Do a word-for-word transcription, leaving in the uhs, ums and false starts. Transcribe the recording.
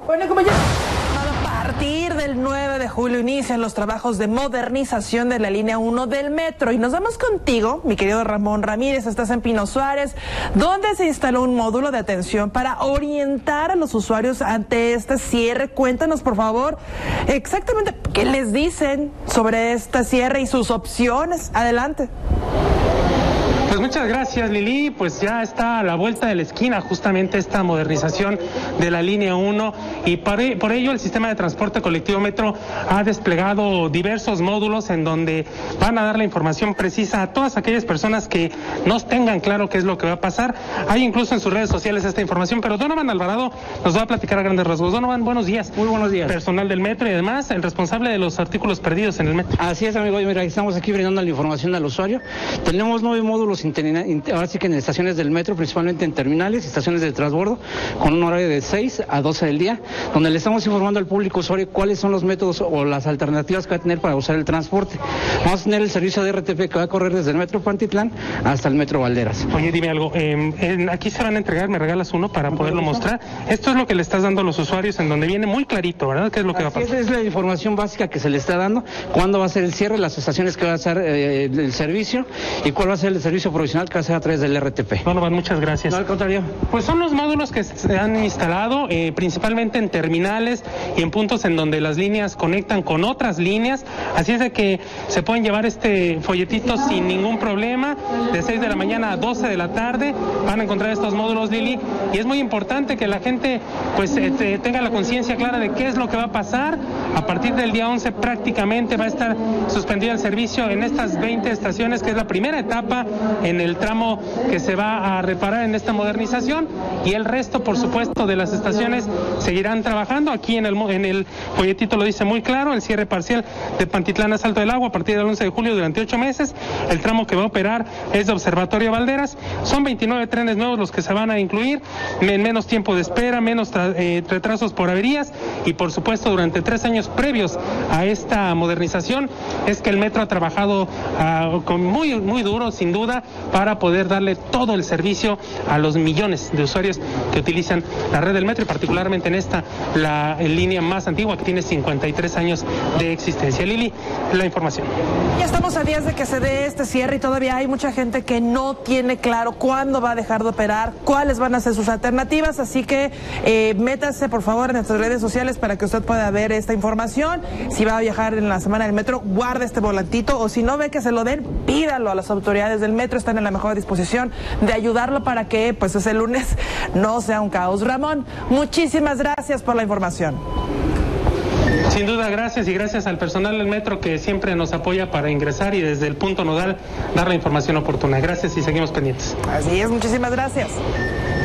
Bueno, como ya a partir del nueve de julio inician los trabajos de modernización de la línea uno del metro y nos vamos contigo, mi querido Ramón Ramírez. Estás en Pino Suárez, donde se instaló un módulo de atención para orientar a los usuarios ante este cierre. Cuéntanos, por favor, exactamente qué les dicen sobre este cierre y sus opciones. Adelante. Pues muchas gracias, Lili. Pues ya está a la vuelta de la esquina justamente esta modernización de la línea uno y por ello el sistema de transporte colectivo Metro ha desplegado diversos módulos en donde van a dar la información precisa a todas aquellas personas que no tengan claro qué es lo que va a pasar. Hay incluso en sus redes sociales esta información, pero Donovan Alvarado nos va a platicar a grandes rasgos. Donovan, buenos días. Muy buenos días. Personal del Metro y además el responsable de los artículos perdidos en el Metro. Así es, amigo. Mira, estamos aquí brindando la información al usuario. Tenemos nueve módulos ahora sí que en estaciones del metro, principalmente en terminales, estaciones de transbordo, con un horario de seis a doce del día, donde le estamos informando al público usuario cuáles son los métodos o las alternativas que va a tener para usar el transporte. Vamos a tener el servicio de R T P que va a correr desde el metro Pantitlán hasta el metro Valderas. Oye, dime algo, eh, en, aquí se van a entregar, me regalas uno para poderlo mostrar. Esto es lo que le estás dando a los usuarios, en donde viene muy clarito, ¿verdad? ¿Qué es lo que va a pasar? Esa es la información básica que se le está dando, cuándo va a ser el cierre, las estaciones que va a ser eh, el servicio y cuál va a ser el servicio provisional que va a ser a través del R T P. Donovan, muchas gracias. No, al contrario. Pues son los módulos que se han instalado eh, principalmente en terminales y en puntos en donde las líneas conectan con otras líneas, así es de que se pueden llevar este folletito sin ningún problema, de seis de la mañana a doce de la tarde van a encontrar estos módulos, Lili, y es muy importante que la gente pues eh, tenga la conciencia clara de qué es lo que va a pasar. A partir del día once prácticamente va a estar suspendido el servicio en estas veinte estaciones, que es la primera etapa en el tramo que se va a reparar en esta modernización, y el resto, por supuesto, de las estaciones seguirán trabajando. Aquí en el en el folletito lo dice muy claro: el cierre parcial de Pantitlán a Salto del Agua a partir del once de julio durante ocho meses. El tramo que va a operar es de Observatorio Valderas. Son veintinueve trenes nuevos los que se van a incluir, en menos tiempo de espera, menos eh, retrasos por averías, y por supuesto durante tres años previos a esta modernización es que el metro ha trabajado uh, con muy, muy duro, sin duda, para poder darle todo el servicio a los millones de usuarios que utilizan la red del metro, y particularmente en esta, la línea más antigua, que tiene cincuenta y tres años de existencia. Lili, la información. Ya estamos a días de que se dé este cierre y todavía hay mucha gente que no tiene claro cuándo va a dejar de operar, cuáles van a ser sus alternativas, así que eh, métase por favor en nuestras redes sociales para que usted pueda ver esta información. Si va a viajar en la semana del metro, guarde este volantito, o si no ve que se lo den, pídalo a las autoridades del metro, están en la mejor disposición de ayudarlo para que pues ese lunes no sea un caos. Ramón, muchísimas gracias por la información. Sin duda, gracias, y gracias al personal del metro que siempre nos apoya para ingresar y desde el punto nodal dar la información oportuna. Gracias y seguimos pendientes. Así es, muchísimas gracias.